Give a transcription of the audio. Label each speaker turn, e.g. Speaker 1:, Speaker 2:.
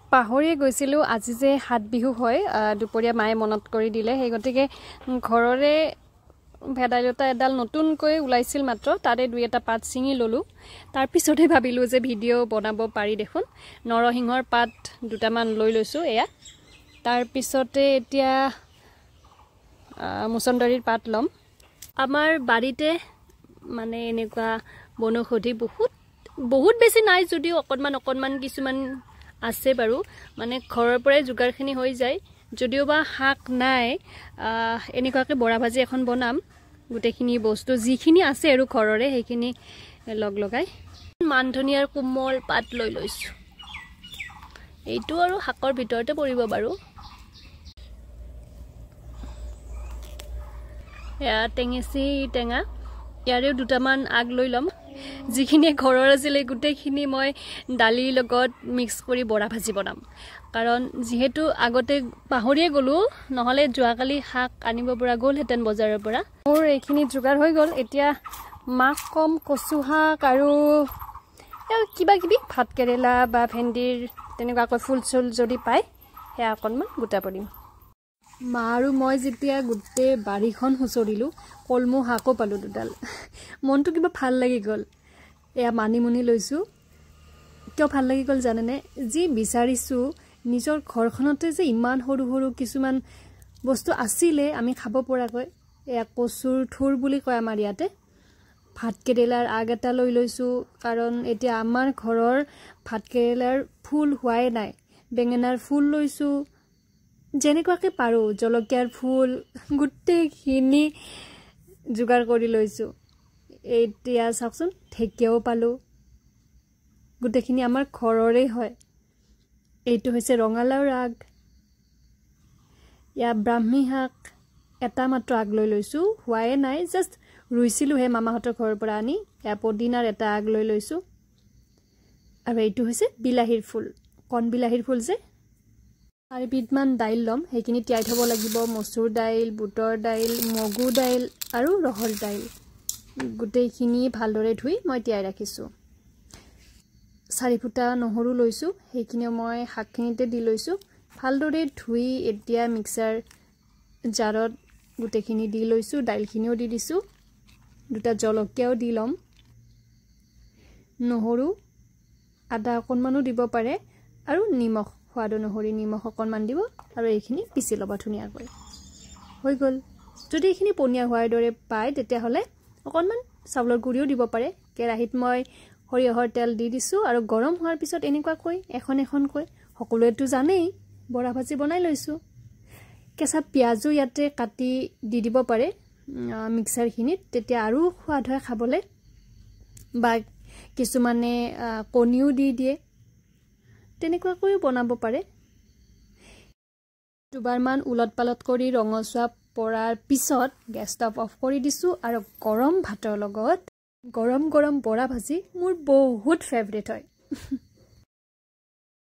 Speaker 1: পাহৰিয়ে গৈছিলোঁ আজি যে হাত বিহু হয় দুপৰীয়া মায়ে মনত কৰি দিলে সেই গতিকে ঘৰৰে ভেদাইলতা এডাল নতুনকৈ ওলাইছিল মাত্ৰ তাৰে দুই এটা পাত ছিঙি ললোঁ তাৰ পিছতে ভাবিলোঁ যে ভিডিঅ' বনাব পাৰি দেখোন নৰসিংহৰ পাত দুটামান লৈ লৈছোঁ এয়া তাৰ পিছতে এতিয়া মুছন্দৰীৰ পাত ল'ম আমাৰ বাৰীতে মানে এনেকুৱা বনৌষধি বহুত বেছি নাই যদিও অকণমান কিছুমান আছে বাৰু মানে ঘৰৰ পৰাই যোগাৰখিনি হৈ যায় যদিও বা শাক নাই এনেকুৱাকৈ বৰা ভাজি এখন বনাম গোটেইখিনি বস্তু যিখিনি আছে আৰু ঘৰৰে সেইখিনি লগাই মান ধনিয়াৰ কোমল পাত লৈ লৈছোঁ এইটো আৰু শাকৰ ভিতৰতে পৰিব বাৰু এয়া টেঙেচি টেঙা ইয়াৰেও দুটামান আগ লৈ ল'ম যিখিনি ঘৰৰ আছিলে গোটেইখিনি মই দালিৰ লগত মিক্স কৰি বৰা ভাজি বনাম কাৰণ যিহেতু আগতে পাহৰিয়ে গ'লোঁ নহ'লে যোৱাকালি শাক আনিব পৰা গ'লহেঁতেন বজাৰৰ পৰা মোৰ এইখিনি যোগাৰ হৈ গ'ল এতিয়া মাক কম কচু শাক আৰু কিবা কিবি ভাত কেৰেলা বা ভেন্দিৰ তেনেকুৱাকৈ ফুল চুল যদি পায় সেয়া অকণমান গোটাব দিম মা আৰু মই যেতিয়া গোটেই বাৰীখন হুঁচৰিলোঁ কলমৌ শাকো পালোঁ দুডাল মনটো কিবা ভাল লাগি গ'ল এয়া মানিমুনি লৈছোঁ কিয় ভাল লাগি গ'ল জানেনে যি বিচাৰিছোঁ নিজৰ ঘৰখনতে যে ইমান সৰু সৰু কিছুমান বস্তু আছিলে আমি খাব পৰাকৈ এয়া কচুৰ থুৰ বুলি কয় আমাৰ ইয়াতে ভাত কেৰেলাৰ আগ এটা লৈ লৈছোঁ কাৰণ এতিয়া আমাৰ ঘৰৰ ভাত কেৰেলাৰ ফুল হোৱাই নাই বেঙেনাৰ ফুল লৈছোঁ যেনেকুৱাকৈ পাৰোঁ জলকীয়াৰ ফুল গোটেইখিনি যোগাৰ কৰি লৈছোঁ এতিয়া চাওকচোন ঢেকীয়াও পালোঁ গোটেইখিনি আমাৰ ঘৰৰে হয় এইটো হৈছে ৰঙালাওৰ আগ ইয়া ব্ৰাহ্মী শাক এটা মাত্ৰ আগ লৈ লৈছোঁ হোৱাই নাই জাষ্ট ৰুইছিলোঁহে মামাহঁতৰ ঘৰৰ পৰা আনি এয়া পদিনাৰ এটা আগ লৈ লৈছোঁ আৰু এইটো হৈছে বিলাহীৰ ফুল কণ বিলাহীৰ ফুল যে 4 বিধমান দাইল ল'ম সেইখিনি তিয়াই থ'ব লাগিব মচুৰ দাইল বুটৰ দাইল মগু দাইল আৰু ৰহৰ দাইল গোটেইখিনি ভালদৰে ধুই মই তিয়াই ৰাখিছোঁ 4 ফুটা নহৰু লৈছোঁ সেইখিনিও মই শাকখিনিতে দি লৈছোঁ ভালদৰে ধুই এতিয়া মিক্সাৰ জাৰত গোটেইখিনি দি লৈছোঁ দাইলখিনিও দি দিছোঁ দুটা জলকীয়াও দি ল'ম নহৰু আদা অকণমানো দিব পাৰে আৰু নিমখ সোৱাদ অনুসৰি নিমখ অকণমান দিব আৰু এইখিনি পিচি ল'ব ধুনীয়াকৈ হৈ গ'ল যদি এইখিনি পনীয়া হোৱাৰ দৰে পায় তেতিয়াহ'লে অকণমান চাউলৰ গুড়িও দিব পাৰে কেৰাহীত মই সৰিয়হৰ তেল দি দিছোঁ আৰু গৰম হোৱাৰ পিছত এনেকুৱাকৈ এখনকৈ সকলোৱেতো জানেই বৰা ভাজি বনাই লৈছোঁ কেঁচা পিঁয়াজো ইয়াতে কাটি দি দিব পাৰে মিক্সাৰখিনিত তেতিয়া আৰু সোৱাদ হয় খাবলৈ বা কিছুমানে কণীও দি দিয়ে তেনেকুৱাকৈও বনাব পাৰে দুবাৰমান উলট পালট কৰি ৰঙচুৱা পৰাৰ পিছত গেছ ষ্টভ অফ কৰি দিছোঁ আৰু গৰম ভাতৰ লগত গৰম বৰা ভাজি মোৰ বহুত ফেভৰেট হয়